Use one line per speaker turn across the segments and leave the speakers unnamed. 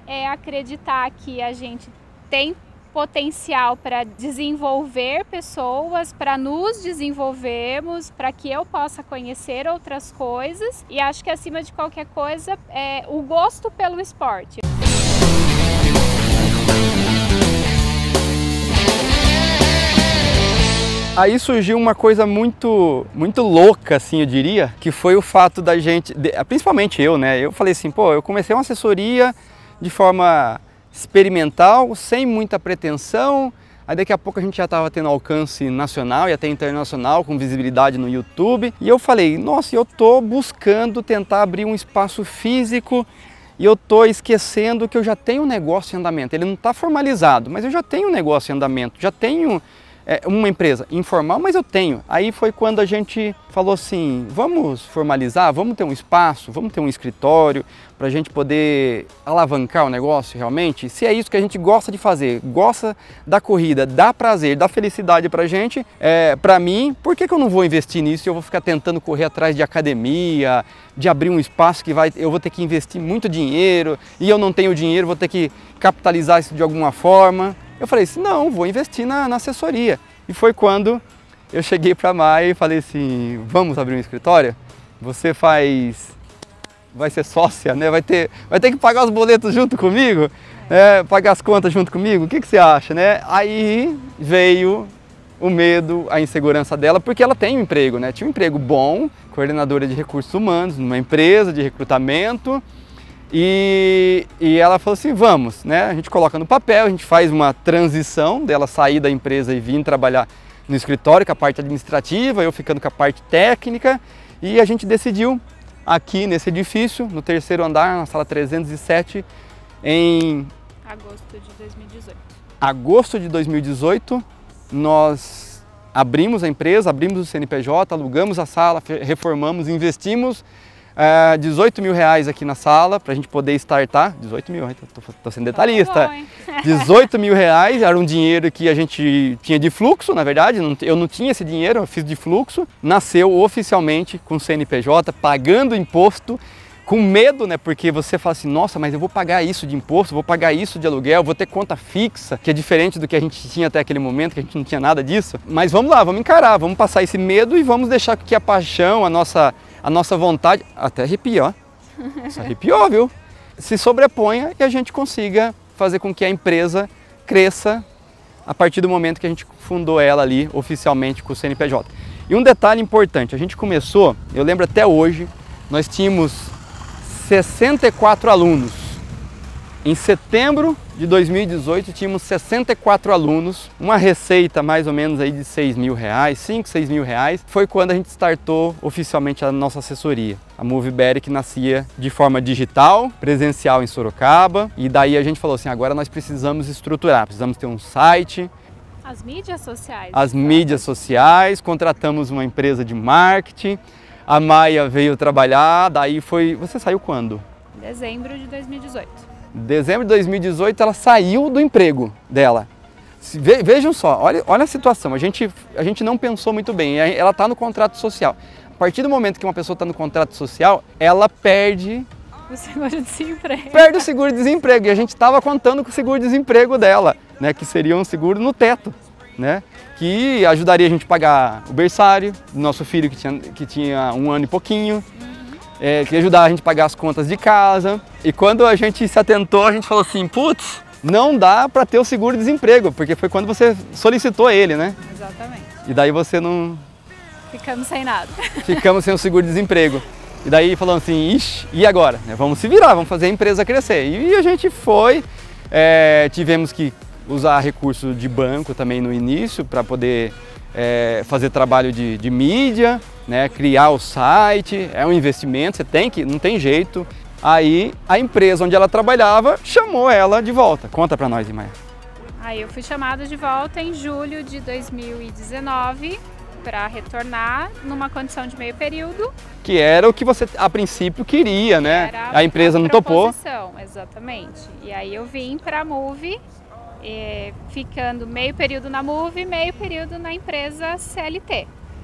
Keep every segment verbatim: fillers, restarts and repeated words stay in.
é acreditar que a gente tem potencial para desenvolver pessoas, para nos desenvolvermos, para que eu possa conhecer outras coisas, e acho que acima de qualquer coisa é o gosto pelo esporte.
Aí surgiu uma coisa muito, muito louca, assim, eu diria, que foi o fato da gente, principalmente eu, né? Eu falei assim, pô, eu comecei uma assessoria de forma experimental, sem muita pretensão, aí daqui a pouco a gente já estava tendo alcance nacional e até internacional, com visibilidade no YouTube, e eu falei, nossa, eu tô buscando tentar abrir um espaço físico e eu tô esquecendo que eu já tenho um negócio em andamento. Ele não está formalizado, mas eu já tenho um negócio em andamento, já tenho é, uma empresa informal, mas eu tenho. Aí foi quando a gente falou assim, vamos formalizar, vamos ter um espaço, vamos ter um escritório para a gente poder alavancar o negócio realmente. Se é isso que a gente gosta de fazer, gosta da corrida, dá prazer, dá felicidade para a gente, é, para mim, por que que eu não vou investir nisso? Eu vou ficar tentando correr atrás de academia, de abrir um espaço que vai, eu vou ter que investir muito dinheiro e eu não tenho dinheiro, vou ter que capitalizar isso de alguma forma. Eu falei assim, não, vou investir na, na assessoria. E foi quando eu cheguei para a Maia e falei assim, vamos abrir um escritório? Você faz, vai ser sócia, né? Vai ter, vai ter que pagar os boletos junto comigo, né? Pagar as contas junto comigo, o que que você acha, né? Aí veio o medo, a insegurança dela, porque ela tem um emprego, né? Tinha um emprego bom, coordenadora de recursos humanos, numa empresa de recrutamento. E, e ela falou assim, vamos, né? A gente coloca no papel, a gente faz uma transição dela sair da empresa e vir trabalhar no escritório com a parte administrativa, eu ficando com a parte técnica, e a gente decidiu aqui nesse edifício, no terceiro andar, na sala trezentos e sete, em
agosto de dois mil e dezoito.
Agosto de dois mil e dezoito, nós abrimos a empresa, abrimos o C N P J, alugamos a sala, reformamos, investimos Uh, dezoito mil reais aqui na sala para a gente poder startar. dezoito mil, tô, tô sendo detalhista.
Tá bom,
dezoito mil reais era um dinheiro que a gente tinha de fluxo, na verdade. Não, eu não tinha esse dinheiro, eu fiz de fluxo. Nasceu oficialmente com C N P J, pagando imposto, com medo, né? Porque você fala assim, nossa, mas eu vou pagar isso de imposto, vou pagar isso de aluguel, vou ter conta fixa, que é diferente do que a gente tinha até aquele momento, que a gente não tinha nada disso. Mas vamos lá, vamos encarar, vamos passar esse medo e vamos deixar que a paixão, a nossa. A nossa vontade, até arrepia, ó, isso arrepiou, viu? Se sobreponha e a gente consiga fazer com que a empresa cresça a partir do momento que a gente fundou ela ali oficialmente com o C N P J. E um detalhe importante, a gente começou, eu lembro até hoje, nós tínhamos sessenta e quatro alunos. Em setembro de dois mil e dezoito tínhamos sessenta e quatro alunos, uma receita mais ou menos aí de seis mil reais, cinco, seis mil reais. Foi quando a gente startou oficialmente a nossa assessoria. A Moveberry, que nascia de forma digital, presencial em Sorocaba, e daí a gente falou assim, agora nós precisamos estruturar, precisamos ter um site.
As mídias sociais.
As mídias sociais, contratamos uma empresa de marketing, a Maia veio trabalhar, daí foi... Você saiu quando?
Dezembro de dois mil e dezoito.
Dezembro de dois mil e dezoito ela saiu do emprego dela. Vejam só, olha, olha a situação, a gente, a gente não pensou muito bem, ela está no contrato social. A partir do momento que uma pessoa está no contrato social, ela perde
o seguro-desemprego.
Perde o seguro-desemprego, e a gente estava contando com o seguro-desemprego dela, né, que seria um seguro no teto, né, que ajudaria a gente a pagar o berçário do nosso filho que tinha, que tinha um ano e pouquinho. É, que ia ajudar a gente a pagar as contas de casa. E quando a gente se atentou, a gente falou assim, putz, não dá para ter o seguro-desemprego, porque foi quando você solicitou ele, né?
Exatamente.
E daí você não...
Ficamos sem nada.
Ficamos sem o seguro-desemprego. E daí falando assim, ixi, e agora? Vamos se virar, vamos fazer a empresa crescer. E a gente foi, é, tivemos que usar recurso de banco também no início para poder é, fazer trabalho de, de mídia, né, criar o site, é um investimento, você tem que, não tem jeito. Aí a empresa onde ela trabalhava chamou ela de volta. Conta pra nós, Maia.
Aí eu fui chamada de volta em julho de dois mil e dezenove para retornar numa condição de meio período.
Que era o que você a princípio queria, né?
Era
a empresa
a
não topou.
Exatamente. E aí eu vim para a Move, eh, ficando meio período na Move, meio período na empresa C L T.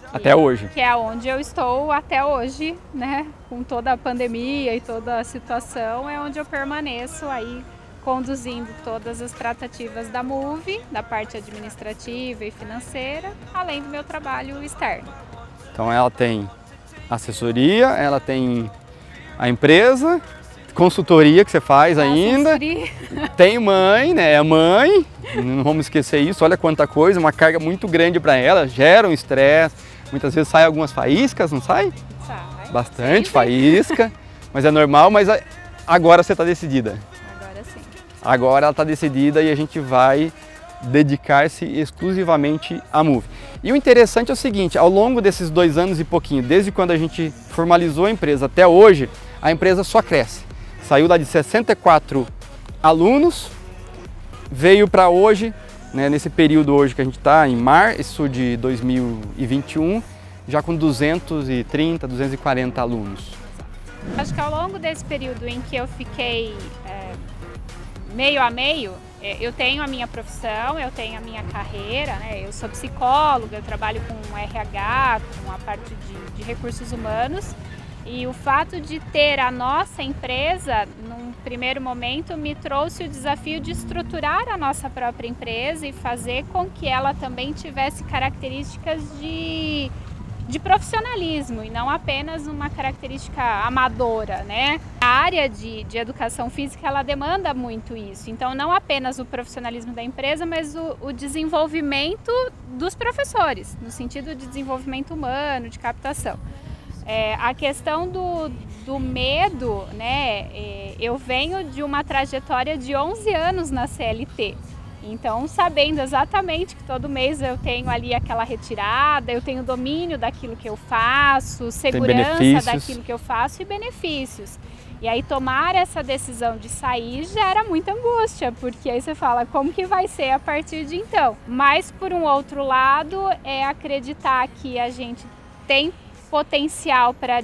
Até hoje.
Que é onde eu estou até hoje, né? Com toda a pandemia e toda a situação, é onde eu permaneço aí conduzindo todas as tratativas da Move, da parte administrativa e financeira, além do meu trabalho externo.
Então ela tem assessoria, ela tem a empresa, consultoria que você faz
a
ainda, tem mãe, né? É mãe, não vamos esquecer isso, olha quanta coisa, uma carga muito grande para ela, gera um estresse, muitas vezes sai algumas faíscas, não sai?
Sai.
Bastante
Sempre.
faísca, mas é normal, mas agora você está decidida.
Agora sim.
Agora ela está decidida e a gente vai dedicar-se exclusivamente à Move. E o interessante é o seguinte, ao longo desses dois anos e pouquinho, desde quando a gente formalizou a empresa até hoje, a empresa só cresce. Saiu lá de sessenta e quatro alunos, veio para hoje, né, nesse período hoje que a gente está, em março de dois mil e vinte e um, já com duzentos e trinta, duzentos e quarenta alunos.
Acho que ao longo desse período em que eu fiquei é, meio a meio, eu tenho a minha profissão, eu tenho a minha carreira, né? Eu sou psicóloga, eu trabalho com R H, com a parte de, de recursos humanos, e o fato de ter a nossa empresa, num primeiro momento, me trouxe o desafio de estruturar a nossa própria empresa e fazer com que ela também tivesse características de, de profissionalismo e não apenas uma característica amadora, né? A área de, de educação física, ela demanda muito isso, então não apenas o profissionalismo da empresa, mas o, o desenvolvimento dos professores, no sentido de desenvolvimento humano, de captação. É, a questão do, do medo, né? É, eu venho de uma trajetória de onze anos na C L T, então sabendo exatamente que todo mês eu tenho ali aquela retirada, eu tenho domínio daquilo que eu faço, segurança daquilo que eu faço e benefícios. E aí tomar essa decisão de sair gera muita angústia, porque aí você fala, como que vai ser a partir de então? Mas por um outro lado, é acreditar que a gente tem potencial para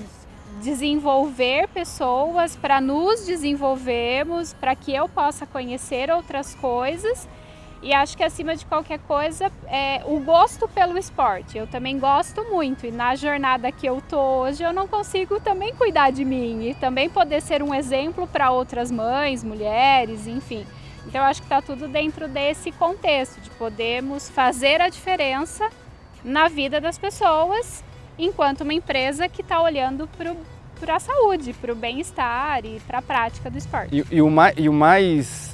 desenvolver pessoas, para nos desenvolvermos, para que eu possa conhecer outras coisas. E acho que acima de qualquer coisa, é o gosto pelo esporte. Eu também gosto muito e na jornada que eu tô hoje, eu não consigo também cuidar de mim e também poder ser um exemplo para outras mães, mulheres, enfim. Então eu acho que está tudo dentro desse contexto, de podermos fazer a diferença na vida das pessoas, enquanto uma empresa que está olhando para a saúde, para o bem-estar e para a prática do esporte.
E, e, o, mais, e o mais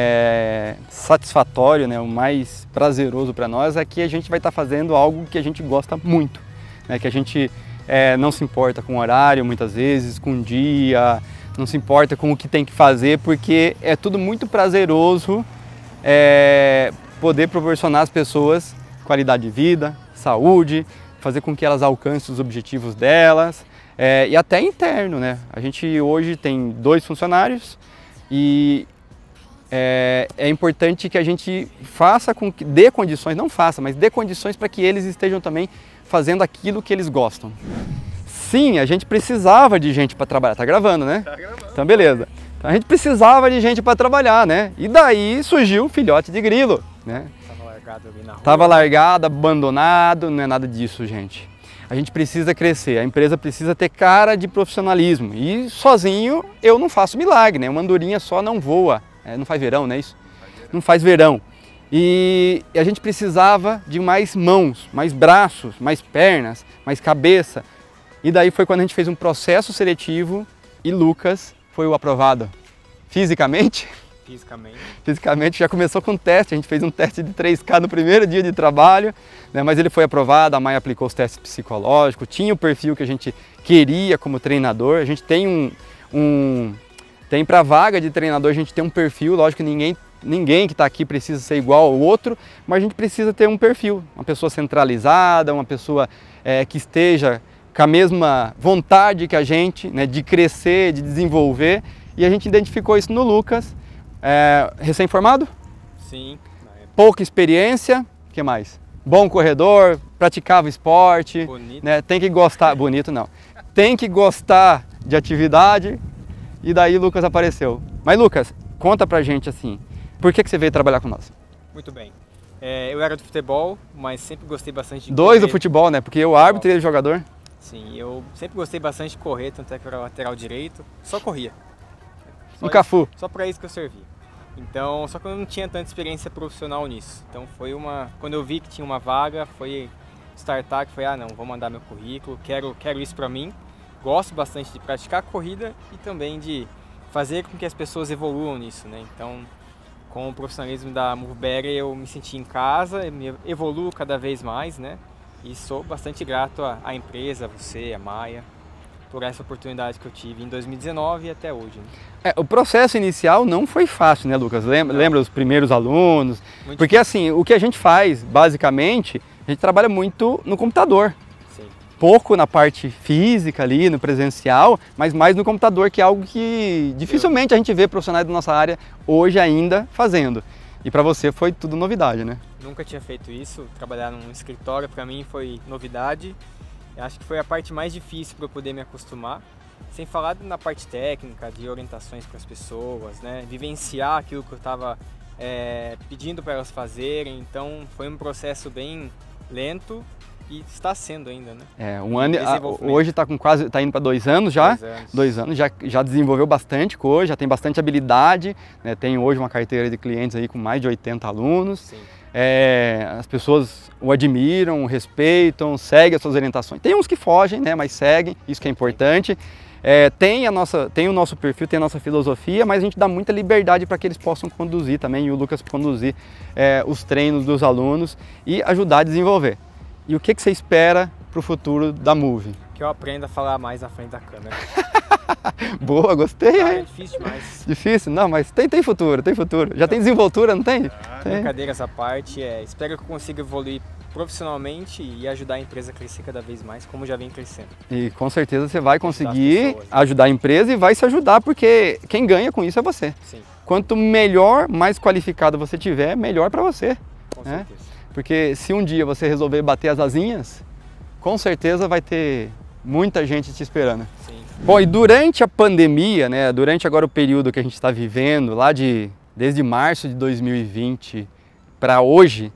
é, satisfatório, né, o mais prazeroso para nós é que a gente vai estar tá fazendo algo que a gente gosta muito, né, que a gente é, não se importa com o horário muitas vezes, com o dia, não se importa com o que tem que fazer, porque é tudo muito prazeroso é, poder proporcionar às pessoas qualidade de vida, saúde, fazer com que elas alcancem os objetivos delas, é, e até interno, né? A gente hoje tem dois funcionários e é, é importante que a gente faça com que, dê condições, não faça, mas dê condições para que eles estejam também fazendo aquilo que eles gostam. Sim, a gente precisava de gente para trabalhar, tá gravando, né? Tá gravando. Então beleza. Então, a gente precisava de gente para trabalhar, né? E daí surgiu o filhote de grilo, né? Tava largado, abandonado, não é nada disso, gente. A gente precisa crescer, a empresa precisa ter cara de profissionalismo. E sozinho eu não faço milagre, né? Uma andorinha só não voa, é, não faz verão, não é isso? Não faz verão. E a gente precisava de mais mãos, mais braços, mais pernas, mais cabeça. E daí foi quando a gente fez um processo seletivo e Lucas foi o aprovado. Fisicamente?
Fisicamente.
Fisicamente já começou com teste, a gente fez um teste de três K no primeiro dia de trabalho, né, mas ele foi aprovado, a Maia aplicou os testes psicológicos, tinha o perfil que a gente queria como treinador, a gente tem um... um tem para vaga de treinador, a gente tem um perfil, lógico que ninguém, ninguém que está aqui precisa ser igual ao outro, mas a gente precisa ter um perfil, uma pessoa centralizada, uma pessoa é, que esteja com a mesma vontade que a gente, né, de crescer, de desenvolver, e a gente identificou isso no Lucas. É, recém-formado?
Sim.
Pouca experiência, o que mais? Bom corredor, praticava esporte,
Bonito.
Né? Tem que gostar, bonito não, tem que gostar de atividade e daí Lucas apareceu. Mas Lucas, conta pra gente assim, por que, que você veio trabalhar com nós?
Muito bem. É, eu era do futebol, mas sempre gostei bastante de
Dois
correr.
do futebol, né? Porque o árbitro e ele jogador.
Sim, eu sempre gostei bastante de correr, tanto é que eu era lateral direito, só corria. Só
Um Cafu.
Só pra isso que eu servia. Então, só que eu não tinha tanta experiência profissional nisso. Então foi uma... Quando eu vi que tinha uma vaga, foi startar, que foi, ah não, vou mandar meu currículo, quero, quero isso pra mim. Gosto bastante de praticar corrida e também de fazer com que as pessoas evoluam nisso, né? Então, com o profissionalismo da Moveberry, eu me senti em casa, me evoluo cada vez mais, né? E sou bastante grato à, à empresa, a você, a Maia, por essa oportunidade que eu tive em dois mil e dezenove e até hoje. Né?
É, o processo inicial não foi fácil, né, Lucas? Lembra, lembra os primeiros alunos?
Muito
Porque assim, o que a gente faz, basicamente, a gente trabalha muito no computador.
Sim.
Pouco na parte física ali, no presencial, mas mais no computador, que é algo que dificilmente a gente vê profissionais da nossa área hoje ainda fazendo. E para você foi tudo novidade, né?
Nunca tinha feito isso, trabalhar num escritório para mim foi novidade. Eu acho que foi a parte mais difícil para eu poder me acostumar. Sem falar na parte técnica, de orientações para as pessoas, né? Vivenciar aquilo que eu estava é, pedindo para elas fazerem. Então foi um processo bem lento e está sendo ainda, né?
É, um ano, a, hoje está com quase, está indo para dois anos já.
Dois anos.
Dois anos, já, já desenvolveu bastante coisa, já tem bastante habilidade, né? Tem hoje uma carteira de clientes aí com mais de oitenta alunos.
Sim.
É, as pessoas o admiram, o respeitam, seguem as suas orientações. Tem uns que fogem, né? Mas seguem, isso que é importante. É, tem, a nossa, tem o nosso perfil, tem a nossa filosofia, mas a gente dá muita liberdade para que eles possam conduzir também, e o Lucas conduzir é, os treinos dos alunos e ajudar a desenvolver. E o que, que você espera para o futuro da Move?
Que eu aprenda a falar mais na frente da câmera.
Boa, gostei.
Ah, é difícil demais.
Difícil? Não, mas tem, tem futuro, tem futuro. Já tem desenvoltura, não tem?
Ah,
tem.
Brincadeira essa parte. É, espero que eu consiga evoluir profissionalmente e ajudar a empresa a crescer cada vez mais, como já vem crescendo.
E com certeza você vai conseguir
ajudar, pessoas, né?
ajudar a empresa e vai se ajudar, porque quem ganha com isso é você.
Sim.
Quanto melhor, mais qualificado você tiver, melhor para você.
Com
né?
certeza.
Porque se um dia você resolver bater as asinhas, com certeza vai ter muita gente te esperando.
Sim.
Bom, e durante a pandemia, né, durante agora o período que a gente está vivendo, lá de desde março de dois mil e vinte para hoje,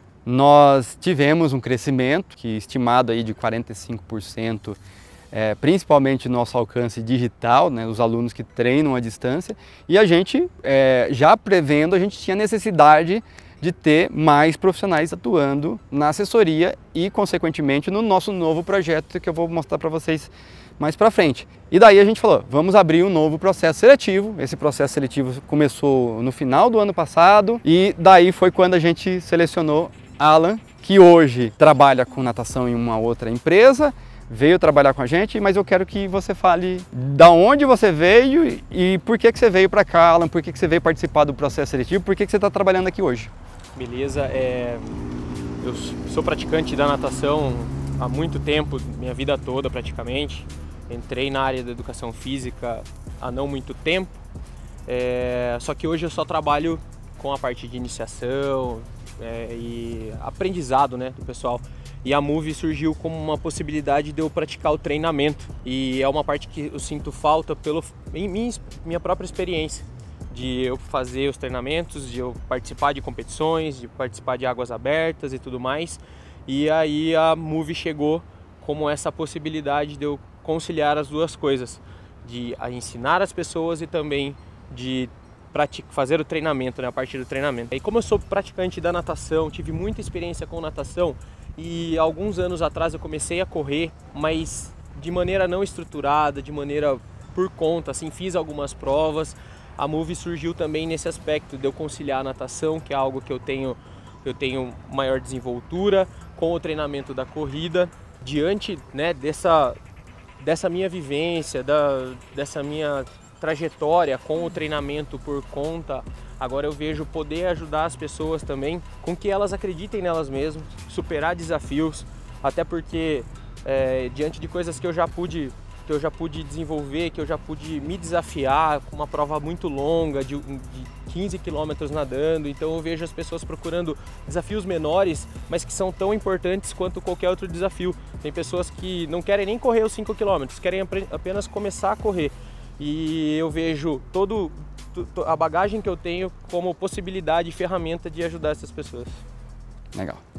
nós tivemos um crescimento que estimado aí de quarenta e cinco por cento, é, principalmente no nosso alcance digital, né, os alunos que treinam à distância, e a gente, é, já prevendo, a gente tinha necessidade de ter mais profissionais atuando na assessoria e, consequentemente, no nosso novo projeto que eu vou mostrar para vocês mais para frente. E daí a gente falou, vamos abrir um novo processo seletivo. Esse processo seletivo começou no final do ano passado e daí foi quando a gente selecionou Alan, que hoje trabalha com natação em uma outra empresa, veio trabalhar com a gente, mas eu quero que você fale da onde você veio e por que, que você veio para cá, Alan, por que, que você veio participar do processo seletivo, por que, que você está trabalhando aqui hoje.
Beleza, é, eu sou praticante da natação há muito tempo, minha vida toda praticamente. Entrei na área da educação física há não muito tempo, é, só que hoje eu só trabalho com a parte de iniciação é, e aprendizado, né, do pessoal. E a Move surgiu como uma possibilidade de eu praticar o treinamento e é uma parte que eu sinto falta pelo, em minha, minha própria experiência. De eu fazer os treinamentos, de eu participar de competições, de participar de águas abertas e tudo mais. E aí a Move chegou como essa possibilidade de eu conciliar as duas coisas, de ensinar as pessoas e também de praticar, fazer o treinamento, né, a partir do treinamento. E como eu sou praticante da natação, tive muita experiência com natação e alguns anos atrás eu comecei a correr, mas de maneira não estruturada, de maneira por conta, assim, fiz algumas provas. A Move surgiu também nesse aspecto de eu conciliar a natação, que é algo que eu tenho, eu tenho maior desenvoltura, com o treinamento da corrida. Diante, né, dessa, dessa minha vivência, da, dessa minha trajetória com o treinamento por conta, agora eu vejo poder ajudar as pessoas também com que elas acreditem nelas mesmas, superar desafios, até porque é, diante de coisas que eu já pude que eu já pude desenvolver, que eu já pude me desafiar com uma prova muito longa, de, de quinze quilômetros nadando, então eu vejo as pessoas procurando desafios menores, mas que são tão importantes quanto qualquer outro desafio. Tem pessoas que não querem nem correr os cinco quilômetros, querem apenas começar a correr. E eu vejo todo a bagagem que eu tenho como possibilidade e ferramenta de ajudar essas pessoas.
Legal.